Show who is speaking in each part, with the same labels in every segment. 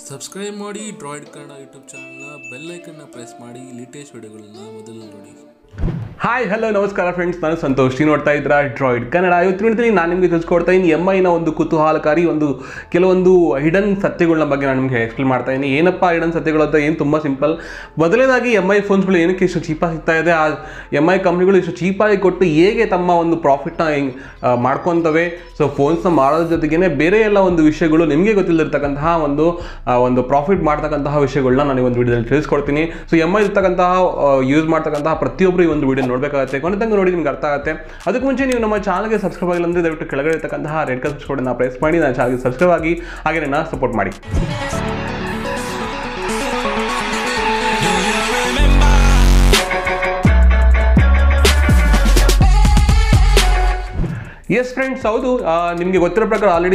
Speaker 1: Subscribe ಮಾಡಿ droid Kannada YouTube ಚಾನಲ್ನ bell ಐಕನ್ನ ಪ್ರೆಸ್ ಮಾಡಿ ಲೇಟೆಸ್ಟ್ ವಿಡಿಯೋಗಳನ್ನ ಮೊದಲು ನೋಡಿ.
Speaker 2: ಹಾಯ್ ಹಲೋ ನಮಸ್ಕಾರ ಫ್ರೆಂಡ್ಸ್, ನಾನು ಸಂತೋಷ್. ನೋಡ್ತಾ ಇದ್ದೀರಾ ಡ್ರಾಯ್ಡ್ ಕನ್ನಡ. ಇವತ್ತು ನಾನು ನಿಮಗೆ ತಿಳಿಸ್ಕೊಡ್ತಾ ಇದ್ದೀನಿ MIನ ಒಂದು ಕುತೂಹಲಕಾರಿ ಕೆಲವೊಂದು ಹಿಡನ್ ಸತ್ಯಗಳನ್ನ ಬಗ್ಗೆ ನಾನು ನಿಮಗೆ ಎಕ್ಸ್ಪ್ಲೇನ್ ಮಾಡ್ತಾ ಇದ್ದೀನಿ. ಏನಪ್ಪ ಹಿಡನ್ ಸತ್ಯಗಳು ಅಂತ ಏನು ತುಂಬ ಸಿಂಪಲ್. ಮೊದಲನೇದಾಗಿ MI ಫೋನ್ಸ್ಗಳು ಏನಕ್ಕೆ ಇಷ್ಟು ಚೀಪಾಗಿ ಸಿಗ್ತಾ ಇದೆ, ಆ MI ಕಂಪ್ನಿಗಳು ಇಷ್ಟು ಚೀಪಾಗಿ ಕೊಟ್ಟು ಹೇಗೆ ತಮ್ಮ ಒಂದು ಪ್ರಾಫಿಟ್ನ ಮಾಡ್ಕೊತವೆ. ಸೊ ಫೋನ್ಸ್ನ ಮಾಡೋದ್ರ ಜೊತೆಗೇ ಬೇರೆ ಎಲ್ಲ ಒಂದು ವಿಷಯಗಳು ನಿಮಗೆ ಗೊತ್ತಿಲ್ಲದಿರ್ತಕ್ಕಂತಹ ಒಂದು ಪ್ರಾಫಿಟ್ ಮಾಡ್ತಕ್ಕಂತಹ ವಿಷಯಗಳನ್ನ ನಾನು ಈ ಒಂದು ವಿಡಿಯೋದಲ್ಲಿ ತಿಳಿಸ್ಕೊಡ್ತೀನಿ. ಸೊ MI ಇರ್ತಕ್ಕಂತಹ ಯೂಸ್ ಮಾಡ್ತಕ್ಕಂತಹ ಪ್ರತಿಯೊಬ್ಬರು ಈ ಒಂದು ವಿಡಿಯೋ ನೋಡಬೇಕಾಗುತ್ತೆ. ಕೊನೆ ತನಕ ನೋಡಿ ನಿಮ್ಗೆ ಅರ್ಥ ಆಗುತ್ತೆ. ಅದಕ್ಕೆ ಮುಂಚೆ ನೀವು ನಮ್ಮ ಚಾನಲ್ಗೆ ಸಬ್ಸ್ಕ್ರೈಬ್ ಆಗಿಲ್ಲ ಅಂದರೆ ದಯವಿಟ್ಟು ಕೆಳಗಡೆ ಇರ್ತಕ್ಕಂತಹ ರೆಡ್ ಕಲರ್ ಸಬ್ಸ್ಕ್ರೈಬ್ ಪ್ರೆಸ್ ಮಾಡಿ ನನ್ನ ಚಾನಲ್ಗೆ ಸಬ್ಸ್ಕ್ರೈಬ್ ಆಗಿ ಹಾಗೆ ನನ್ನ ಸಪೋರ್ಟ್ ಮಾಡಿ. ಎಸ್ ಫ್ರೆಂಡ್ಸ್, ಹೌದು, ನಿಮಗೆ ಗೊತ್ತಿರೋ ಪ್ರಕಾರ ಆಲ್ರೆಡಿ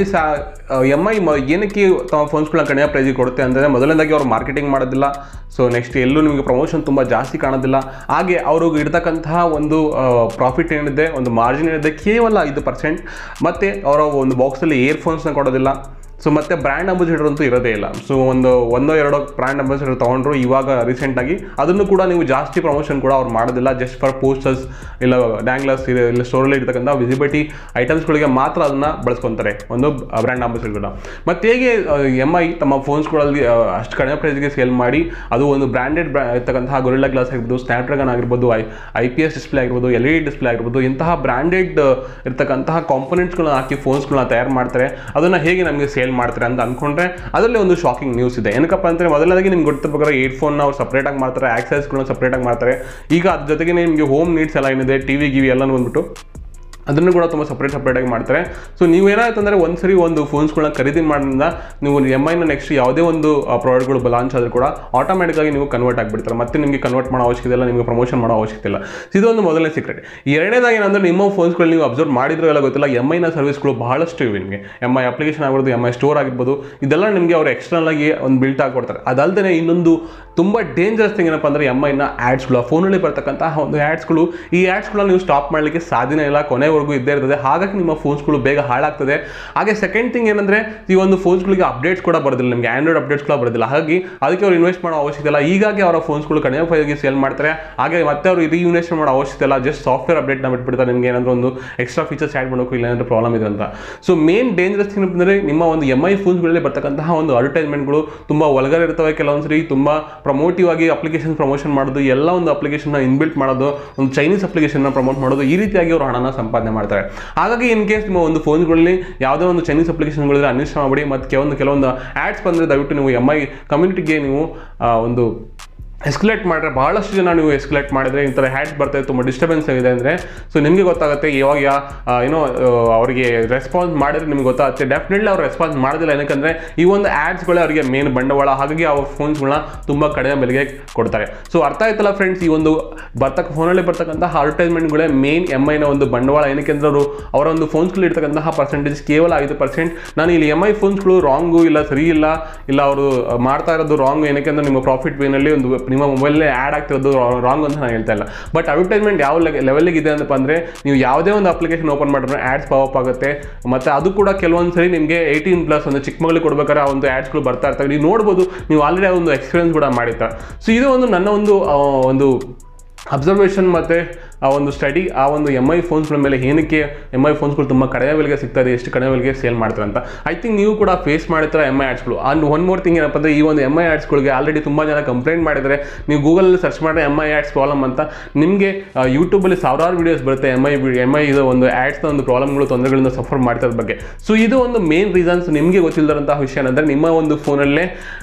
Speaker 2: MI ಏನಕ್ಕೆ ತಮ್ಮ ಫೋನ್ಸ್ಗಳನ್ನ ಕಡಿಮೆ ಪ್ರೈಸಿಗೆ ಕೊಡುತ್ತೆ ಅಂದರೆ, ಮೊದಲನೇದಾಗಿ ಅವರು ಮಾರ್ಕೆಟಿಂಗ್ ಮಾಡೋದಿಲ್ಲ. ಸೊ ನೆಕ್ಸ್ಟ್ ಎಲ್ಲೂ ನಿಮಗೆ ಪ್ರಮೋಷನ್ ತುಂಬ ಜಾಸ್ತಿ ಕಾಣೋದಿಲ್ಲ. ಹಾಗೆ ಅವ್ರಿಗೆ ಇಡ್ತಕ್ಕಂತಹ ಒಂದು ಪ್ರಾಫಿಟ್ ಏನಿದೆ, ಒಂದು ಮಾರ್ಜಿನ್ ಏನಿದೆ ಕೇವಲ 5%. ಮತ್ತು ಅವರ ಒಂದು ಬಾಕ್ಸಲ್ಲಿ ಇಯರ್ಫೋನ್ಸ್ನ ಕೊಡೋದಿಲ್ಲ. ಸೊ ಮತ್ತು ಬ್ರ್ಯಾಂಡ್ ಅಂಬಾಸಿಡರ್ ಅಂತೂ ಇರೋದೇ ಇಲ್ಲ. ಸೊ ಒಂದೋ ಎರಡೋ ಬ್ರ್ಯಾಂಡ್ ಅಂಬಾಸಿಡರ್ ತೊಗೊಂಡ್ರು ಇವಾಗ ರೀಸೆಂಟಾಗಿ. ಅದನ್ನು ಕೂಡ ನೀವು ಜಾಸ್ತಿ ಪ್ರಮೋಷನ್ ಕೂಡ ಅವ್ರು ಮಾಡೋದಿಲ್ಲ. ಜಸ್ಟ್ ಫಾರ್ ಪೋಸ್ಟರ್ಸ್ ಇಲ್ಲ ಡ್ಯಾಂಗ್ಲರ್ಸ್ ಇಲ್ಲ ಸ್ಟೋರಲ್ಲಿ ಇರ್ತಕ್ಕಂಥ ವಿಸಿಬಿಲಿಟಿ ಐಟಮ್ಸ್ಗಳಿಗೆ ಮಾತ್ರ ಅದನ್ನು ಬಳಸ್ಕೊತಾರೆ ಒಂದು ಬ್ರ್ಯಾಂಡ್ ಅಂಬಾಸಿಡರ್ನ. ಮತ್ತು ಹೇಗೆ MI ತಮ್ಮ ಫೋನ್ಸ್ಗಳಲ್ಲಿ ಅಷ್ಟು ಕಡಿಮೆ ಪ್ರೈಸ್ಗೆ ಸೇಲ್ ಮಾಡಿ, ಅದು ಒಂದು ಬ್ರ್ಯಾಂಡೆಡ್ ಇರ್ತಕ್ಕಂತಹ ಗೊರಿಲ್ಲಾ ಗ್ಲಾಸ್ ಆಗಿರ್ಬೋದು, ಸ್ನ್ಯಾಪ್ಡ್ರ್ಯಾಗನ್ ಆಗಿರ್ಬೋದು, IPS ಡಿಸ್ಪ್ಲೇ ಆಗಿರ್ಬೋದು, LED ಡಿಸ್ಪ್ಲೇ ಆಗಿರ್ಬೋದು, ಇಂತಹ ಬ್ರ್ಯಾಂಡೆಡ್ ಇರ್ತಕ್ಕಂತಹ ಕಾಂಪೊನೆಂಟ್ಸ್ಗಳನ್ನ ಹಾಕಿ ಫೋನ್ಸ್ಗಳನ್ನ ತಯಾರು ಮಾಡ್ತಾರೆ. ಅದನ್ನು ಹೇಗೆ ನಮಗೆ ಸೇಲ್ ಮಾಡ್ತಾರೆ ಅಂತ ಅನ್ಕೊಂಡ್ರೆ ಅದರಲ್ಲಿ ಒಂದು ಶಾಕಿಂಗ್ ನ್ಯೂಸ್ ಇದೆ. ಏನಕ್ಕಪ್ಪ ಅಂದರೆ, ಮೊದಲನೇದಾಗಿ ನಿಮ್ಗೆ ಗೊತ್ತಿರಬೇಕಾದ್ರೆ ಏರ್ಫೋನ್ನ ಅವ್ರು ಸಪ್ರೇಟಾಗಿ ಮಾಡ್ತಾರೆ, ಆಕ್ಸೆಸ್ಗಳನ್ನ ಸಪ್ರೇಟಾಗಿ ಮಾಡ್ತಾರೆ. ಈಗ ಅದ್ರ ಜೊತೆಗೆ ನಿಮಗೆ ಹೋಮ್ ನೀಡ್ಸ್ ಎಲ್ಲ ಏನಿದೆ, TV ಗಿವಿ ಎಲ್ಲನೂ ಬಂದ್ಬಿಟ್ಟು ಅದನ್ನು ಕೂಡ ತುಂಬ ಸಪ್ರೇಟಾಗಿ ಮಾಡ್ತಾರೆ. ಸೊ ನೀವೇನಾಯ್ತು ಅಂದರೆ ಒಂದ್ಸರಿ ಒಂದು ಫೋನ್ಸ್ಗಳನ್ನ ಖರೀದಿ ಮಾಡೋದ್ರಿಂದ ನೀವು MIನ ನೆಕ್ಸ್ಟ್ ಯಾವುದೇ ಒಂದು ಪ್ರಾಡಕ್ಟ್ಗಳು ಲಾಂಚ್ ಆದರೂ ಕೂಡ ಆಟೋಮೆಟಿಕ್ಕಾಗಿ ನೀವು ಕನ್ವರ್ಟ್ ಆಗಿಬಿಡ್ತಾರೆ. ಮತ್ತೆ ನಿಮಗೆ ಕನ್ವರ್ಟ್ ಮಾಡೋ ಅವಶ್ಯಕತೆ ಇಲ್ಲ, ನಿಮಗೆ ಪ್ರಮೋಷನ್ ಮಾಡೋ ಅವಶ್ಯಕತೆ ಇಲ್ಲ. ಇದೊಂದು ಮೊದಲನೇ ಸೀಕ್ರೆಟ್. ಎರಡನೇದಾಗಿ ಏನಂದರೆ, ನಿಮ್ಮ ಫೋನ್ಸ್ಗಳು ನೀವು ಅಬ್ಸರ್ವ್ ಮಾಡಿದ್ರೂ ಎಲ್ಲ ಗೊತ್ತಿಲ್ಲ, MIನ ಸರ್ವಿಸ್ಗಳು ಬಹಳಷ್ಟು ಇವೆ. ನಿಮಗೆ MI ಅಪ್ಲಿಕೇಶನ್ ಆಗಿರ್ಬೋದು, MI ಸ್ಟೋರ್ ಆಗಿರ್ಬೋದು, ಇದೆಲ್ಲ ನಿಮಗೆ ಅವರು ಎಕ್ಸ್ಟರ್ನಲ್ ಆಗಿ ಒಂದು ಬಿಲ್ಟ್ ಆಗಿಕೊಡ್ತಾರೆ. ಅದಲ್ಲದೆ ಇನ್ನೊಂದು ತುಂಬ ಡೇಂಜರಸ್ ಥಿಂಗ್ ಏನಪ್ಪ ಅಂದರೆ, MIನ ಆ್ಯಡ್ಸ್ಗಳು, ಫೋನಲ್ಲಿ ಬರ್ತಕ್ಕಂತಹ ಒಂದು ಆ್ಯಡ್ಸ್ಗಳು, ಈ ಆ್ಯಡ್ಸ್ಗಳನ್ನ ನೀವು ಸ್ಟಾಪ್ ಮಾಡಲಿಕ್ಕೆ ಸಾಧ್ಯನೇ ಇಲ್ಲ, ಕೊನೆವರೆಗೂ ಇದ್ದೇ ಇರ್ತದೆ. ಹಾಗಾಗಿ ನಿಮ್ಮ ಫೋನ್ಸ್ಗಳು ಬೇಗ ಹಾಳಾಗ್ತದೆ. ಹಾಗೆ ಸೆಕೆಂಡ್ ಥಿಂಗ್ ಏನಂದರೆ, ಈ ಒಂದು ಫೋನ್ಸ್ಗಳಿಗೆ ಅಪ್ಡೇಟ್ಸ್ ಕೂಡ ಬರೋದಿಲ್ಲ, ನಿಮಗೆ ಆಂಡ್ರಾಯ್ಡ್ ಅಪ್ಡೇಟ್ಸ್ ಕೂಡ ಬರೋದಿಲ್ಲ. ಹಾಗಾಗಿ ಅದಕ್ಕೆ ಅವ್ರು ಇನ್ವೆಸ್ಟ್ ಮಾಡೋ ಅವಶ್ಯಕತೆ ಇಲ್ಲ. ಹೀಗಾಗಿ ಅವರ ಫೋನ್ಸ್ಗಳು ಕಡಿಮೆ ಪ್ರೈಸ್ಗೆ ಸೇಲ್ ಮಾಡ್ತಾರೆ. ಹಾಗೆ ಮತ್ತೆ ಅವರು ಇನ್ವೆಸ್ಟ್ ಮಾಡೋ ಅವಶ್ಯಕತೆ ಇಲ್ಲ, ಜಸ್ಟ್ ಸಾಫ್ಟ್ವೇರ್ ಅಪ್ಡೇಟ್ನ ಬಿಟ್ಬಿಡ್ತಾರೆ. ನಿಮಗೆ ಏನಾದರೂ ಒಂದು ಎಕ್ಸ್ಟ್ರಾ ಫೀಚರ್ಸ್ ಆ್ಯಡ್ ಮಾಡಬೇಕು, ಇಲ್ಲ ಏನಾದರೂ ಪ್ರಾಬ್ಲಮ್ ಇದೆ ಅಂತ. ಸೊ ಮೇನ್ ಡೇಂಜರಸ್ ಥಿಂಗ್ ಅಂದರೆ, ನಿಮ್ಮ ಒಂದು MI ಫೋನ್ಸ್ಗಳಲ್ಲಿ ಬರ್ತಕ್ಕಂತಹ ಒಂದು ಅಡ್ವರ್ಟೈಸ್ಮೆಂಟ್ಗಳು ತುಂಬ ಒಳಗಡೆ ಇರ್ತವೆ. ಕೆಲವೊಂದ್ಸರಿ ತುಂಬ ಪ್ರಮೋಟಿವ್ ಆಗಿ ಅಪ್ಲಿಕೇಶನ್ ಪ್ರಮೋಷನ್ ಮಾಡೋದು, ಎಲ್ಲ ಒಂದು ಅಪ್ಲಿಕೇಶನ್ನ ಇನ್ಬಿಲ್ಟ್ ಮಾಡೋದು, ಒಂದು ಚೈನೀಸ್ ಅಪ್ಲಿಕೇಶನ್ನ ಪ್ರಮೋಟ್ ಮಾಡೋದು, ಈ ರೀತಿಯಾಗಿ ಅವರು ಹಣನ ಸಂಪಾದನೆ ಮಾಡ್ತಾರೆ. ಹಾಗಾಗಿ ಇನ್ ಕೇಸ್ ನಿಮ್ಮ ಒಂದು ಫೋನ್ಗಳಲ್ಲಿ ಯಾವುದೇ ಒಂದು ಚೈನೀಸ್ ಅಪ್ಲಿಕೇಶನ್ಗಳಿದ್ರೆ ಅನ್ಇನ್ಸ್ಟಾಲ್ ಮಾಡಿ. ಮತ್ತು ಕೆಲವೊಂದು ಆ್ಯಡ್ಸ್ ಬಂದರೆ ದಯವಿಟ್ಟು ನೀವು MI ಕಮ್ಯುನಿಟಿಗೆ ನೀವು ಒಂದು ಎಸ್ಕಲೇಟ್ ಮಾಡಿದ್ರೆ, ಬಹಳಷ್ಟು ಜನ ನೀವು ಎಸ್ಕಲೇಟ್ ಮಾಡಿದರೆ ಈ ಥರ ಹ್ಯಾಡ್ಸ್ ಬರ್ತಾಯಿದೆ, ತುಂಬ ಡಿಸ್ಟರ್ಬೆನ್ಸ್ ಆಗಿದೆ ಅಂದರೆ, ಸೊ ನಿಮಗೆ ಗೊತ್ತಾಗುತ್ತೆ ಇವಾಗ ಏನೋ ಅವರಿಗೆ ರೆಸ್ಪಾನ್ಸ್ ಮಾಡಿದ್ರೆ ನಿಮ್ಗೆ ಗೊತ್ತಾಗುತ್ತೆ. ಡೆಫಿನೆಟ್ಲಿ ಅವ್ರು ರೆಸ್ಪಾನ್ಸ್ ಮಾಡೋದಿಲ್ಲ, ಏನಕ್ಕೆ ಈ ಒಂದು ಆ್ಯಡ್ಸ್ಗಳೇ ಅವರಿಗೆ ಮೇನ್ ಬಂಡವಾಳ. ಹಾಗಾಗಿ ಅವ್ರ ಫೋನ್ಸ್ಗಳನ್ನ ತುಂಬ ಕಡಿಮೆ ಬೆಲೆಗೆ ಕೊಡ್ತಾರೆ. ಸೊ ಅರ್ಥ ಆಯ್ತಲ್ಲ ಫ್ರೆಂಡ್ಸ್, ಈ ಒಂದು ಫೋನಲ್ಲಿ ಬರ್ತಕ್ಕಂತಹ ಅಡ್ವರ್ಟೈಸ್ಮೆಂಟ್ಗಳೇ ಮೇನ್ MIನ ಒಂದು ಬಂಡವಾಳ. ಏನಕ್ಕೆ ಅಂದರೆ, ಅವರ ಒಂದು ಫೋನ್ಸ್ಗಳು ಇರ್ತಕ್ಕಂತಹ ಪರ್ಸೆಂಟೇಜ್ ಕೇವಲ 5%. ನಾನು ಇಲ್ಲಿ MI ಫೋನ್ಸ್ಗಳು ರಾಂಗು ಇಲ್ಲ, ಸರಿ ಇಲ್ಲ ಅವರು ಮಾಡ್ತಾ ಇರೋದು ರಾಂಗು, ಏನಕ್ಕೆ ಅಂದರೆ ನಿಮ್ಮ ಪ್ರಾಫಿಟ್ ವೇನಲ್ಲಿ ಒಂದು ನಿಮ್ಮ ಮೊಬೈಲೇ ಆ್ಯಡ್ ಆಗ್ತಿರೋದು ರಾಂಗ್ ಅಂತ ನಾನು ಹೇಳ್ತಾ ಇಲ್ಲ. ಬಟ್ ಅಡ್ವರ್ಟೈಸ್ಮೆಂಟ್ ಯಾವ ಲೆವೆಲ್ಗೆ ಇದೆ ಅಂತಪ್ಪ ಅಂದರೆ, ನೀವು ಯಾವುದೇ ಒಂದು ಅಪ್ಲಿಕೇಶನ್ ಓಪನ್ ಮಾಡಿದ್ರೆ ಆ್ಯಡ್ಸ್ ಪಾಪ್ ಆಗುತ್ತೆ. ಮತ್ತು ಅದು ಕೂಡ ಕೆಲವೊಂದು ಸರಿ ನಿಮಗೆ 18+ ಒಂದು ಚಿಕ್ಕ ಮಗಳಿಗೆ ಕೊಡ್ಬೇಕಾದ್ರೆ ಆ ಒಂದು ಆ್ಯಡ್ಸ್ಗಳು ಬರ್ತಾ ಇರ್ತವೆ. ನೀವು ನೋಡ್ಬೋದು, ನೀವು ಆಲ್ರೆಡಿ ಒಂದು ಎಕ್ಸ್ಪೀರಿಯನ್ಸ್ ಕೂಡ ಮಾಡಿರ್ತಾರೆ. ಸೊ ಇದು ಒಂದು ನನ್ನ ಒಂದು ಅಬ್ಸರ್ವೇಷನ್ ಮತ್ತು ಆ ಒಂದು ಸ್ಟಡಿ, ಆ ಒಂದು MI ಫೋನ್ಸ್ಗಳ ಮೇಲೆ ಏನಕ್ಕೆ MI ಫೋನ್ಸ್ಗಳು ತುಂಬ ಕಡಿಮೆ ಬೆಲೆಗೆ ಸಿಗ್ತಾರೆ, ಎಷ್ಟು ಕಡಿಮೆ ಬೆಲೆಗೆ ಸೇಲ್ ಮಾಡ್ತಾರೆ ಅಂತ ಐ ಥಿಂಕ್ ನೀವು ಕೂಡ ಫೇಸ್ ಮಾಡಿರ್ತಾರೆ MI ಆ್ಯಡ್ಸ್ಗಳು. ಆ್ಯಂಡ್ ಒನ್ ಮೋರ್ ಥಿಂಗ್ ಏನಪ್ಪ ಅಂದರೆ, ಈ ಒಂದು MI ಆ್ಯಡ್ಸ್ಗಳಿಗೆ ಆಲ್ರೆಡಿ ತುಂಬ ಜನ ಕಂಪ್ಲೇಂಟ್ ಮಾಡಿದರೆ. ನೀವು ಗೂಗಲಲ್ಲಿ ಸರ್ಚ್ ಮಾಡಿದ್ರೆ MI ಆ್ಯಡ್ಸ್ ಪ್ರಾಬ್ಲಮ್ ಅಂತ ನಿಮಗೆ ಯೂಟ್ಯೂಬಲ್ಲಿ ಸಾವಿರಾರು ವೀಡಿಯೋಸ್ ಬರುತ್ತೆ MI ಇದು ಒಂದು ಆ್ಯಡ್ಸ್ನ ಒಂದು ಪ್ರಾಬ್ಲಮ್ಗಳು, ತೊಂದರೆಗಳಿಂದ ಸಫರ್ ಮಾಡ್ತಿರೋದ್ರ ಬಗ್ಗೆ. ಸೊ ಇದು ಒಂದು ಮೇನ್ ರೀಸನ್ಸ್. ನಿಮಗೆ ಗೊತ್ತಿಲ್ಲದಂತಹ ವಿಷಯ ಏನಂದರೆ, ನಿಮ್ಮ ಒಂದು ಫೋನಲ್ಲೇ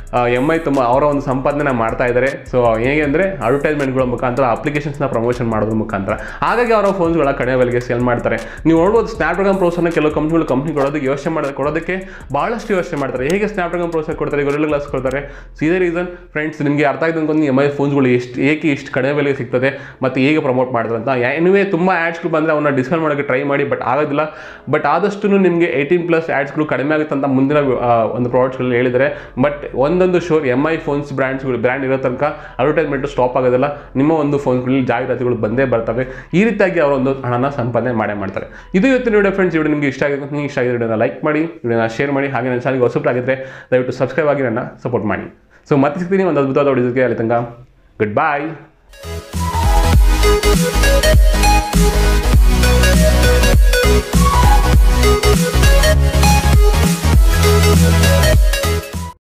Speaker 2: MI ತುಂಬ ಅವರ ಒಂದು ಸಂಪಾದನೆ ಮಾಡ್ತಾ ಇದ್ದಾರೆ. ಸೊ ಹೇಗೆ ಅಂದರೆ, ಅಡ್ವರ್ಟೈಸ್ಮೆಂಟ್ಗಳ ಮುಖಾಂತರ, ಅಪ್ಲಿಕೇಶನ್ಸ್ನ ಪ್ರಮೋಷನ್ ಮಾಡೋದ್ರ ಮುಖಾಂತರ. ಹಾಗಾಗಿ ಅವರ ಫೋನ್ಸ್ಗಳ ಕಡಿಮೆ ಬೆಲೆಗೆ ಸೇಲ್ ಮಾಡ್ತಾರೆ. ನೀವು ನೋಡ್ಬೋದು, ಸ್ನ್ಯಾಪ್ಡ್ರ್ಯಾಗನ್ ಪ್ರೊಸೆಸರ್ನ ಕೆಲವು ಕಂಪ್ನಿ ಕೊಡೋದಕ್ಕೆ ಬಹಳಷ್ಟು ಯೋಚನೆ ಮಾಡ್ತಾರೆ. ಹೇಗೆ ಸ್ನ್ಯಾಪ್ಡ್ರ್ಯಾಗನ್ ಪ್ರೊಸೆಸರ್ ಕೊಡ್ತಾರೆ, ಗೊರಿಲ್ಲಾ ಗ್ಲಾಸ್ ಕೊಡ್ತಾರೆ? ಇದೇ ರೀಸನ್ ಫ್ರೆಂಡ್ಸ್. ನಿಮಗೆ ಅರ್ಥ ಆಗಿದೆ ಅನ್ಕೊಂಡು MI ಫೋನ್ಸ್ಗಳು ಏಕೆ ಇಷ್ಟು ಕಡಿಮೆ ಬೆಲೆಗೆ ಸಿಗ್ತದೆ ಮತ್ತು ಹೇಗೆ ಪ್ರಮೋಟ್ ಮಾಡ್ತಾರೆ ಅಂತ. ಎನಿವೇ ತುಂಬ ಆ್ಯಡ್ಸ್ಗಳು ಬಂದರೆ ಅವನ್ನ ಡಿಸ್ಕೌಂಟ್ ಮಾಡೋಕ್ಕೆ ಟ್ರೈ ಮಾಡಿ, ಬಟ್ ಆಗೋದಿಲ್ಲ. ಬಟ್ ಆದಷ್ಟು ನಿಮಗೆ 18+ ಆ್ಯಡ್ಸ್ಗಳು ಕಡಿಮೆ ಆಗುತ್ತೆ ಅಂತ ಮುಂದಿನ ಒಂದು ಪ್ರಾಡಕ್ಟ್ಸ್ಗಳಲ್ಲಿ ಹೇಳಿದರೆ. ಬಟ್ ಒಂದೊಂದು ಶೋರ್ MI ಫೋನ್ಸ್ ಬ್ರ್ಯಾಂಡ್ ಇರೋ ತನಕ ಅಡ್ವರ್ಟೈಸ್ಮೆಂಟ್ ಸ್ಟಾಪ್ ಆಗೋದಿಲ್ಲ. ನಿಮ್ಮ ಒಂದು ಫೋನ್ಗಳಲ್ಲಿ ಜಾಹೀರಾತುಗಳು ಬಂದೇ ಬರ್ತಾರೆ. ಮಾಡ್ತಾರೆ. ಈ ರೀತಿಯಾಗಿ ಅವರು ಒಂದು ಹಣನ ಸಂಪಾದನೆ ಮಾಡ್ತಾರೆ. ಇದು ಇವತ್ತಿನ ವಿಡಿಯೋ ಫ್ರೆಂಡ್ಸ್. ವಿಡಿಯೋ ನಿಮಗೆ ಇಷ್ಟ ಆಗಿದೆ, ನಿಮಗೆ ಇಷ್ಟ ಆಗಿದ್ರೆ ವಿಡಿಯೋನ ಲೈಕ್ ಮಾಡಿ, ವಿಡಿಯೋನ ಶೇರ್ ಮಾಡಿ, ಹಾಗೆ ನನ್ನ ಚಾನಲ್ಗೆ ಹೊಸಬರಾಗಿದ್ದರೆ ದಯವಿಟ್ಟು ಸಬ್ಸ್ಕ್ರೈಬ್ ಆಗಿ ನನ್ನ ಸಪೋರ್ಟ್ ಮಾಡಿ. ಸೊ ಮತ್ತೆ ಸಿಗ್ತೀನಿ ಒಂದು ಅದ್ಭುತವಾದ ವಿಡಿಯೋಗೆ. ಅಲ್ಲಿ ತನಕ ಗುಡ್ ಬಾಯ್.